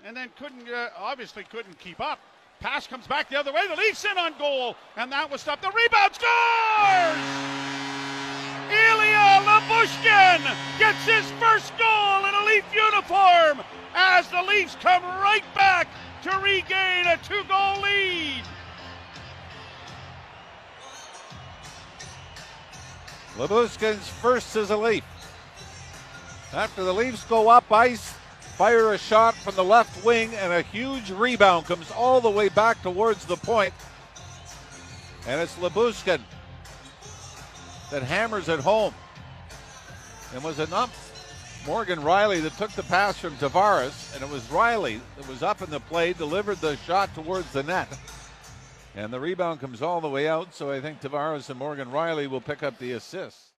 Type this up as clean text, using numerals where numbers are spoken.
and then obviously couldn't keep up. Pass comes back the other way. The Leafs in on goal, and that was stopped. The rebound scores! Ilya Lyubushkin gets his first goal in a Leaf uniform as the Leafs come right back to regain a 2-goal lead. Lyubushkin's first as a Leaf. After the Leafs go up ice, fire a shot from the left wing, and a huge rebound comes all the way back towards the point. And it's Lyubushkin that hammers it home. And was it not Morgan Riley that took the pass from Tavares? And it was Riley that was up in the play, delivered the shot towards the net. And the rebound comes all the way out, so I think Tavares and Morgan Riley will pick up the assist.